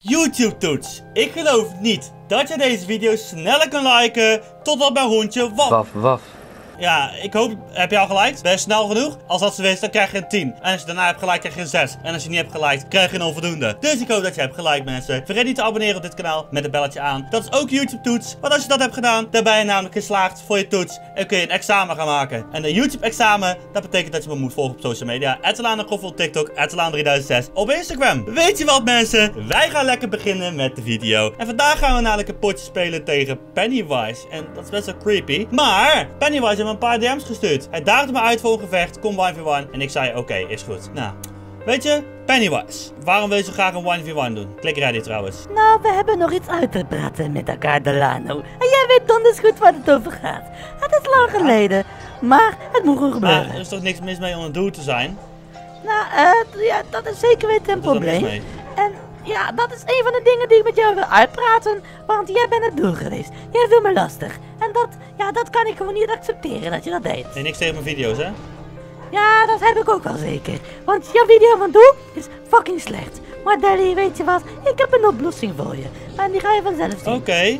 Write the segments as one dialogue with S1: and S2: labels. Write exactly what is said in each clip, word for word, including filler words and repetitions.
S1: YouTube-toets. Ik geloof niet dat je deze video sneller kan liken totdat mijn hondje waf.
S2: Waf, waf.
S1: Ja, ik hoop, heb je al geliked? Ben je snel genoeg? Als dat zo is, dan krijg je een tien. En als je daarna hebt geliked, krijg je een zes. En als je niet hebt geliked, krijg je een onvoldoende. Dus ik hoop dat je hebt geliked, mensen. Vergeet niet te abonneren op dit kanaal met het belletje aan. Dat is ook YouTube-toets. Want als je dat hebt gedaan, dan ben je namelijk geslaagd voor je toets. En kun je een examen gaan maken. En een YouTube-examen, dat betekent dat je me moet volgen op social media. Etelanegroffel op TikTok, Etelaan drieduizend zes op Instagram. Weet je wat, mensen? Wij gaan lekker beginnen met de video. En vandaag gaan we namelijk een potje spelen tegen Pennywise. En dat is best wel creepy. Maar Pennywise heeft me een paar D M's gestuurd. Hij daagde me uit voor een gevecht. Kom one v one. En ik zei, oké, okay, is goed. Nou, weet je, Pennywise, waarom wil je zo graag een one v one doen? Klik ready trouwens.
S3: Nou, we hebben nog iets uit te praten met elkaar, Delano. En jij weet donders goed waar het over gaat. Het is lang geleden, maar het moet gewoon gebeuren.
S1: Maar er is toch niks mis mee om een doel te zijn?
S3: Nou, uh, ja, dat is zeker weten een probleem. En ja, dat is een van de dingen die ik met jou wil uitpraten. Want jij bent het doel geweest. Jij viel me lastig. En dat, ja, dat kan ik gewoon niet accepteren dat je dat deed.
S1: Nee, niks tegen mijn video's, hè?
S3: Ja, dat heb ik ook wel zeker. Want jouw video van doel is fucking slecht. Maar Daddy, weet je wat? Ik heb een oplossing voor je. En die ga je vanzelf zien.
S1: Oké. Okay.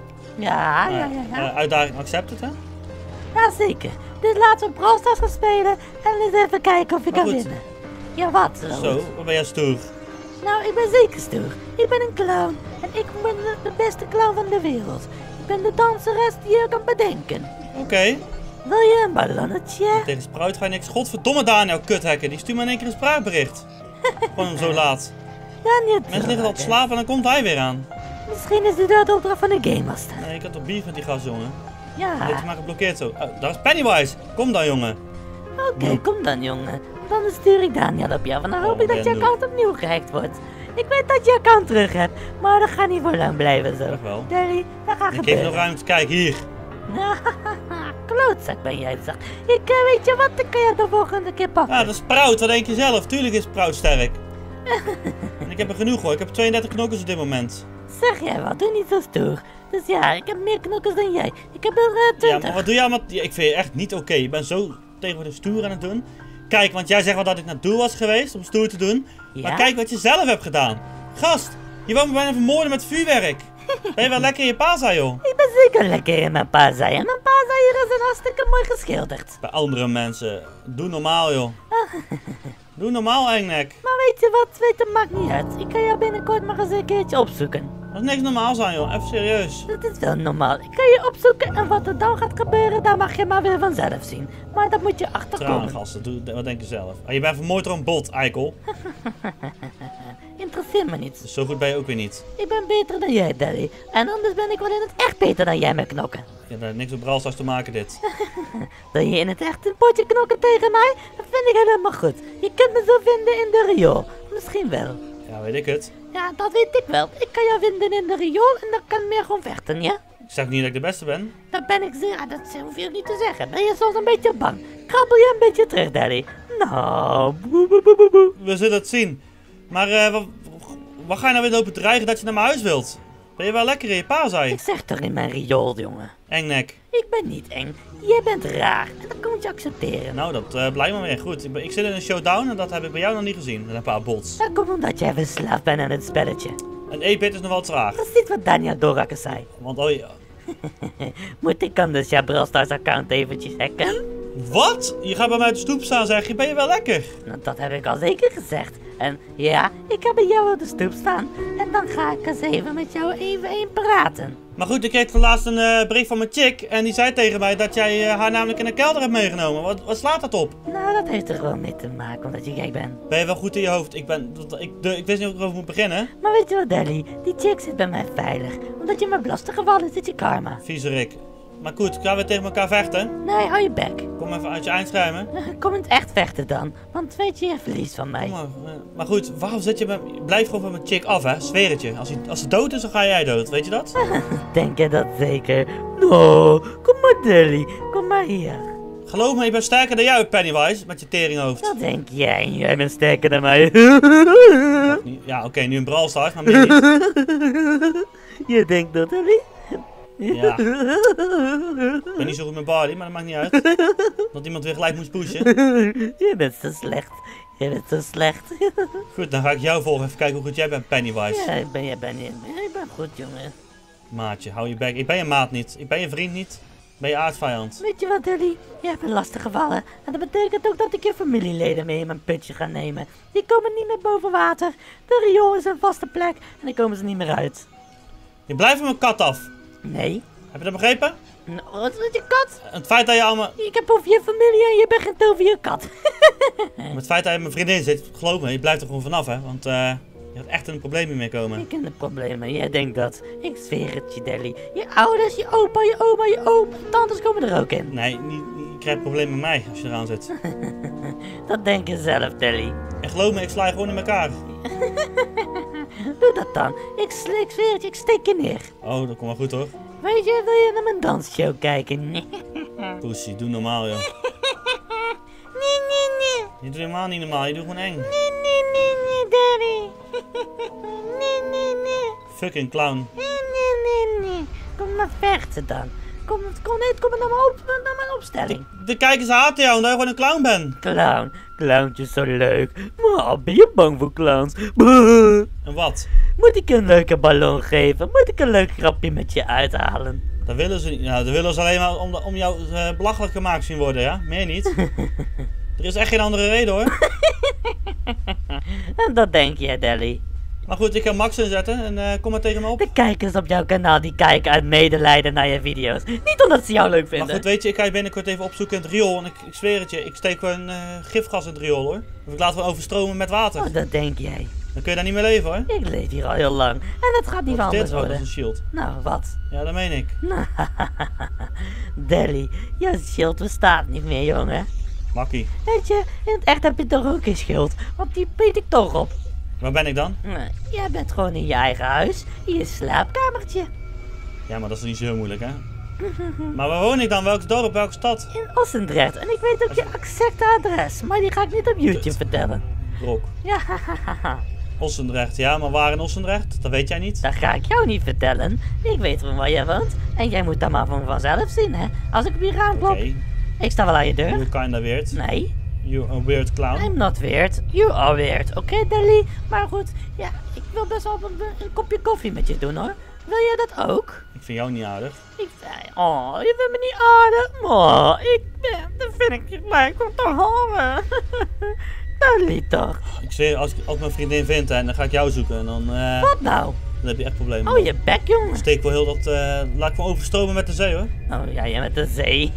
S3: Ja, ja, ja, ja.
S1: Uh, uitdaging accepted, hè?
S3: Ja, zeker. Dus laten we Brawl Stars gaan spelen. En eens even kijken of je
S1: maar
S3: kan
S1: goed.
S3: winnen. Ja, wat?
S1: Zo, wat ben jij stoer?
S3: Nou, ik ben zeker stoer. Ik ben een clown. En ik ben de, de beste clown van de wereld. Ik ben de danseres die je kan bedenken.
S1: Oké. Okay.
S3: Wil je een ballonnetje?
S1: Tegen Sprout ga je niks. Godverdomme Daniel, kuthacker. Die stuurt me in één keer een spraakbericht. Gewoon zo laat.
S3: Ja, niet
S1: mensen liggen al te slapen en dan komt hij weer aan.
S3: Misschien is dit de opdracht van de Game Master.
S1: Nee, ik had toch beef met die gast, jongen.
S3: Ja.
S1: Dit is maar geblokkeerd zo. Oh, daar is Pennywise. Kom dan, jongen.
S3: Oké, okay, kom dan, jongen. Dan stuur ik Daniel op jou. En dan hoop ik dat je account opnieuw gehackt wordt. Ik weet dat je account terug hebt, maar dat gaat niet voor lang blijven zo.
S1: Toch wel.
S3: Daddy, dat gaat gebeuren.
S1: Ik geef nog ruimte. Kijk, hier.
S3: Klootzak ben jij, zeg. Ik uh, weet je wat, ik kan je de volgende keer pakken.
S1: Ja, dat is Sprout. Wat denk je zelf? Tuurlijk is Sprout sterk. En ik heb er genoeg hoor. Ik heb tweeëndertig knokkers op dit moment.
S3: Zeg jij wat, doe niet zo stoer. Dus ja, ik heb meer knokkers dan jij. Ik heb er uh, twintig.
S1: Ja, maar wat doe jij? Met... Ja, ik vind je echt niet oké. Okay. Je bent zo tegenwoordig stoer aan het doen. Kijk, want jij zegt wel dat ik naar doel was geweest om stoer te doen. Ja? Maar kijk wat je zelf hebt gedaan. Gast, je wou me bijna vermoorden met vuurwerk. Ben je wel lekker in je paza, joh?
S3: Ik ben zeker lekker in mijn paza. En mijn paza hier is een hartstikke mooi geschilderd.
S1: Bij andere mensen. Doe normaal, joh. Doe normaal, engnek.
S3: Maar weet je wat? Weet het maakt niet uit. Ik kan jou binnenkort maar eens een keertje opzoeken.
S1: Dat is niks normaal zijn, joh. Even serieus.
S3: Dat is wel normaal. Ik kan je opzoeken en wat er dan gaat gebeuren, daar mag je maar weer vanzelf zien. Maar dat moet je achterkomen.
S1: Tranengasten, doe, wat denk je zelf? Ah, je bent vermoord door een bot, eikel.
S3: Interesseert me niet.
S1: Dus zo goed ben je ook weer niet.
S3: Ik ben beter dan jij, Daddy. En anders ben ik wel in het echt beter dan jij met knokken.
S1: Ja, dat heeft niks op Brawl Stars te maken, dit.
S3: Wil je in het echt een potje knokken tegen mij? Dat vind ik helemaal goed. Je kunt me zo vinden in de riool. Misschien wel.
S1: Ja, weet ik het.
S3: Ja, dat weet ik wel. Ik kan jou vinden in de riool en dan kan ik meer gewoon vechten, ja?
S1: Ik zeg niet dat ik de beste ben.
S3: Dat ben ik zeker. Ja, dat hoef je ook niet te zeggen. Ben je soms een beetje bang? Krabbel je een beetje terug, Daddy? Nou, boe, boe, boe, boe.
S1: We zullen het zien. Maar uh, wat, wat ga je nou weer lopen dreigen dat je naar mijn huis wilt? Ben je wel lekker in je pa, zei?
S3: Ik zeg toch in mijn riool, jongen.
S1: Engnek.
S3: Ik ben niet eng. Jij bent raar. En dat moet je accepteren.
S1: Nou, dat uh, blijft maar weer goed. Ik, ben, ik zit in een showdown en dat heb ik bij jou nog niet gezien. Met een paar bots.
S3: Dat komt omdat jij verslaafd bent aan het spelletje.
S1: Een één bit is nog wel traag.
S3: Dat is niet wat Daniel Dorakke zei.
S1: Want oh ja.
S3: Moet ik anders jouw Brawl Stars account eventjes hacken?
S1: Wat? Je gaat bij mij op de stoep staan, zeg je. Ben je wel lekker?
S3: Nou, dat heb ik al zeker gezegd. En ja, ik ga bij jou op de stoep staan. En dan ga ik eens even met jou even één praten.
S1: Maar goed, ik kreeg van laatst een uh, brief van mijn chick. En die zei tegen mij dat jij uh, haar namelijk in de kelder hebt meegenomen. Wat, wat slaat dat op?
S3: Nou, dat heeft er gewoon mee te maken, omdat je gek bent.
S1: Ben je wel goed in je hoofd? Ik ben... Ik, de, ik wist niet hoe ik erover moet beginnen.
S3: Maar weet je wat, Daddy? Die chick zit bij mij veilig. Omdat je me lastig gevallen is, zit je karma.
S1: Viezerik. Maar goed, gaan we tegen elkaar vechten?
S3: Nee, hou je bek.
S1: Kom even uit je eindschermen.
S3: Kom in het echt vechten dan. Want weet je, je verliest van mij.
S1: Maar, maar goed, waarom zit je met... Blijf gewoon van mijn chick af, hè? Zweer het je. Als, hij, als ze dood is, dan ga jij dood. Weet je dat?
S3: Denk je dat zeker? No, kom maar, Daddy. Kom maar hier.
S1: Geloof me, ik ben sterker dan jou, Pennywise. Met je teringhoofd.
S3: Dat denk jij. Jij bent sterker dan mij.
S1: Ja, oké, okay, nu een Brawl Stars, maar meer niet.
S3: Je denkt dat, Daddy?
S1: Ja. Ik ben niet zo goed met body, maar dat maakt niet uit. Dat iemand weer gelijk moest pushen.
S3: Je bent zo slecht. Je bent zo slecht.
S1: Goed, dan ga ik jou volgen. Even kijken hoe goed jij bent, Pennywise.
S3: Ja, ik ben, jij ben, jij ben, jij bent goed, jongen.
S1: Maatje, hou je bek. Ik ben je maat niet. Ik ben je vriend niet. Ik ben je aardsvijand.
S3: Weet je wat, Dilly? Je hebt een lastig gevallen. En dat betekent ook dat ik je familieleden mee in mijn putje ga nemen. Die komen niet meer boven water. De riool is een vaste plek en dan komen ze niet meer uit.
S1: Je blijft van mijn kat af.
S3: Nee.
S1: Heb je dat begrepen?
S3: Nou, wat is je kat?
S1: Het feit dat je allemaal...
S3: Ik heb over je familie en je bent geen over je kat.
S1: Met het feit dat je mijn vriendin zit, geloof me, je blijft er gewoon vanaf, hè. Want uh, je gaat echt in een probleem hiermee komen.
S3: Ik ken de problemen, jij denkt dat. Ik zweer het je, Dilly. Je ouders, je opa, je oma, je oom, je tantes komen er ook in.
S1: Nee, niet, niet, je krijgt problemen met mij als je eraan zit.
S3: Dat denk je zelf, Dilly.
S1: En geloof me, ik sla je gewoon in elkaar.
S3: Doe dat dan. Ik, sl- ik zweer het je, ik steek je neer.
S1: Oh, dat komt wel goed hoor.
S3: Weet je, wil je naar mijn dansshow kijken? Nee,
S1: Poesie, doe normaal joh.
S3: nee, nee.
S1: Je doet helemaal niet normaal, je doet gewoon eng.
S3: Nee, nee, nee, nee, Daddy. Nee, nee, nee.
S1: Fucking clown.
S3: Nee, nee, nee, nee. Kom maar vechten dan. Kom, kom, nee, kom maar naar mijn, op, naar mijn opstelling.
S1: De, de kijkers haten jou omdat je gewoon een clown bent.
S3: Clown. Clowntjes zo leuk. Maar ben je bang voor clowns? Buh.
S1: En wat?
S3: Moet ik een leuke ballon geven? Moet ik een leuk grapje met je uithalen?
S1: Dat willen ze niet. Ja, dat willen ze alleen maar om, om jou uh, belachelijk gemaakt zien worden, ja? Meer niet. Er is echt geen andere reden hoor.
S3: En dat denk je, Dilly.
S1: Maar goed, ik ga Max inzetten en uh, kom maar tegen me op.
S3: De kijkers op jouw kanaal die kijken uit medelijden naar je video's. Niet omdat ze jou leuk vinden.
S1: Maar goed, weet je, ik ga je binnenkort even opzoeken in het riool. En ik, ik zweer het je, ik steek gewoon uh, gifgas in het riool hoor. Of ik laat het overstromen met water.
S3: Oh, dat denk jij.
S1: Dan kun je daar niet meer leven hoor.
S3: Ik leef hier al heel lang. En het gaat niet
S1: Wat is
S3: anders
S1: dit? Oh, dat
S3: worden.
S1: is een shield.
S3: Nou, wat?
S1: Ja, dat meen ik.
S3: Dilly, jouw schild bestaat niet meer, jongen.
S1: Makkie.
S3: Weet je, in het echt heb je toch ook een schild. Want die piet ik toch op.
S1: Waar ben ik dan?
S3: Nee, jij bent gewoon in je eigen huis. In je slaapkamertje.
S1: Ja, maar dat is niet zo heel moeilijk hè. Maar waar woon ik dan? Welk dorp? Welke stad?
S3: In Ossendrecht. En ik weet ook je exacte adres. Maar die ga ik niet op YouTube
S1: Kut.
S3: vertellen.
S1: Brok.
S3: Ja, hahaha.
S1: Ossendrecht. Ja, maar waar in Ossendrecht? Dat weet jij niet.
S3: Dat ga ik jou niet vertellen. Ik weet van waar jij woont. En jij moet dat maar van vanzelf zien, hè. Als ik op je raam klop.
S1: Oké.
S3: Ik sta wel aan je deur.
S1: You're kinda weird.
S3: Nee.
S1: You're a weird clown.
S3: I'm not weird. You are weird. Oké, okay, Dilly? Maar goed, ja, ik wil best wel een, een kopje koffie met je doen, hoor. Wil jij dat ook?
S1: Ik vind jou niet aardig.
S3: Ik zei, oh, je vindt me niet aardig. Maar ik ben, dat vind ik niet leuk om te horen. Dilly toch?
S1: Ik zweer, als ik als ik mijn vriendin vind hè, dan ga ik jou zoeken en dan, uh,
S3: Wat nou?
S1: dan heb je echt problemen.
S3: Oh, je bek, jongen.
S1: Steek wel heel dat, uh, laat ik me overstromen met de zee hoor.
S3: Oh, ja, jij met de zee.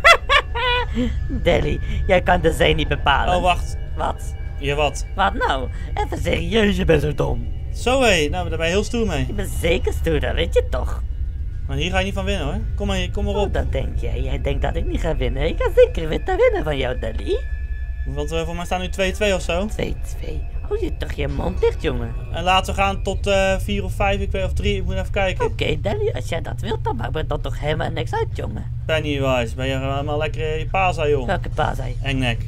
S3: Dilly, jij kan de zee niet bepalen.
S1: Oh, wacht.
S3: Wat?
S1: Ja, wat?
S3: Wat nou? Even serieus, je bent zo dom.
S1: Zo hé, nou daar ben je heel stoer mee.
S3: Je bent zeker stoer, dat weet je toch?
S1: Maar hier ga je niet van winnen hoor. Kom maar, hier, kom maar
S3: Oh,
S1: op.
S3: dat denk jij. Jij denkt dat ik niet ga winnen. Ik ga zeker winnen winnen van jou, Dilly.
S1: Want uh, voor mij staan nu twee twee of zo.
S3: twee twee. Hou je toch je mond dicht, jongen.
S1: En laten we gaan tot uh, vier of vijf, ik weet of drie, ik moet even kijken.
S3: Oké, okay, Dilly, als jij dat wilt, dan maakt me dat toch helemaal niks uit, jongen.
S1: Pennywise, ben je helemaal lekker in je paza joh.
S3: Welke pa zei?
S1: Engnek.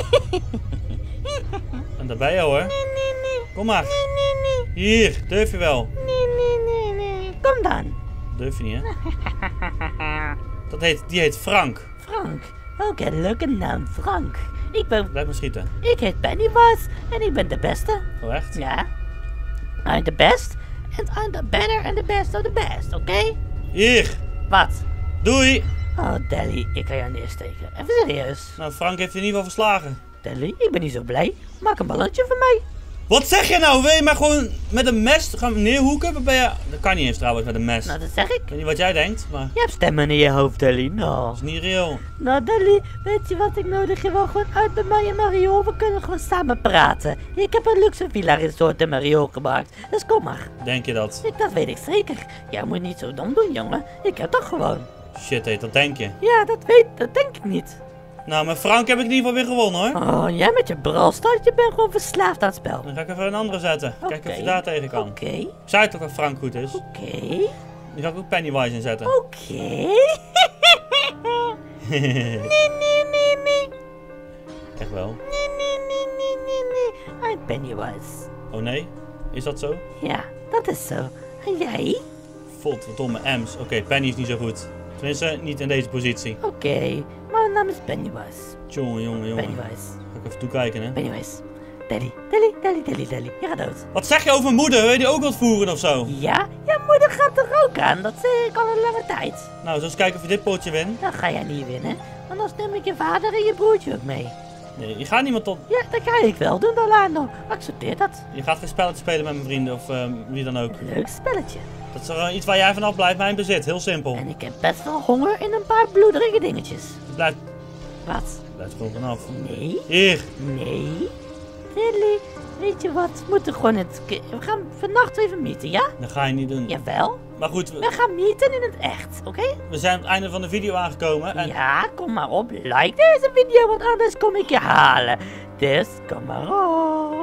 S1: En daar ben je hoor.
S3: Nee, nee, nee.
S1: Kom maar.
S3: Nee, nee, nee.
S1: Hier, durf je wel.
S3: Nee, nee, nee, nee. Kom dan.
S1: Durf je niet hè? Dat heet, die heet Frank.
S3: Frank. Oké, okay, leuke naam, Frank. Ik ben...
S1: Blijf me schieten.
S3: Ik heet Pennywise en ik ben de beste.
S1: Oh echt?
S3: Ja. I'm the best. And I'm the better and the best of the best, oké? Okay?
S1: Hier.
S3: Wat?
S1: Doei.
S3: Oh, Dilly, ik ga jou neersteken. Even serieus.
S1: Nou, Frank heeft je in ieder geval verslagen.
S3: Dilly, ik ben niet zo blij. Maak een balletje voor mij.
S1: Wat zeg je nou? Wil je maar gewoon met een mes gaan neerhoeken? Wat ben je... Dat kan niet eens trouwens met een mes.
S3: Nou, dat zeg ik.
S1: Ik weet niet wat jij denkt, maar...
S3: Je hebt stemmen in je hoofd, Dilly. Nou.
S1: Dat is niet reëel.
S3: Nou, Dilly, weet je wat ik nodig heb? Wel gewoon uit bij mij en Mario. We kunnen gewoon samen praten. Ik heb een luxe villa resort in Mario gemaakt. Dus kom maar.
S1: Denk je dat?
S3: Ik, dat weet ik zeker. Jij moet niet zo dom doen, jongen. Ik heb dat gewoon.
S1: Shit, heet, dat denk je.
S3: Ja, dat weet, dat denk ik niet.
S1: Nou, met Frank heb ik in ieder geval weer gewonnen hoor.
S3: Oh, jij met je bralstart, je bent gewoon verslaafd aan het spel.
S1: Dan ga ik even een andere zetten.
S3: Okay.
S1: Kijk of je daar tegen kan.
S3: Oké. Okay.
S1: Ik zei toch dat Frank goed is?
S3: Oké. Okay.
S1: Dan ga ik ook Pennywise inzetten.
S3: Oké. Okay. nee, nee, nee, nee.
S1: Echt wel?
S3: Nee, nee, nee, nee, nee, nee. I'm Pennywise.
S1: Oh nee? Is dat zo?
S3: Ja, dat is zo. En jij?
S1: Godverdomme Ems. Oké, okay, Penny is niet zo goed. Tenminste, niet in deze positie.
S3: Oké, okay. Mijn naam is Pennywise.
S1: Jongen, jongen, jongen.
S3: Pennywise.
S1: Ga ik even toekijken, hè?
S3: Pennywise. Telly, Telly, Telly, Telly, Telly. Je gaat dood.
S1: Wat zeg je over moeder? Wil je die ook wat voeren of zo?
S3: Ja? Ja, moeder gaat er ook aan. Dat zeg ik al een lange tijd.
S1: Nou, zo eens kijken of je dit potje wint.
S3: Dan ga jij niet winnen. Want dan neem ik je vader en je broertje ook mee.
S1: Nee, je gaat niemand tot...
S3: Ja, dat ga ik wel doen, Orlando. Accepteer dat.
S1: Je gaat geen spelletje spelen met mijn vrienden of uh, wie dan ook.
S3: Leuk spelletje.
S1: Dat is er iets waar jij vanaf blijft, mijn bezit. Heel simpel.
S3: En ik heb best wel honger in een paar bloederige dingetjes.
S1: Blijf...
S3: Wat?
S1: Blijf gewoon vanaf.
S3: Nee.
S1: Hier.
S3: Nee. Tilly, weet je wat? We moeten gewoon het... We gaan vannacht even meeten, ja?
S1: Dat ga je niet doen.
S3: Jawel.
S1: Maar goed, we,
S3: We gaan meeten in het echt, oké? Okay?
S1: we zijn aan het einde van de video aangekomen. En...
S3: Ja, kom maar op. Like deze video, want anders kom ik je halen. Dus kom maar op.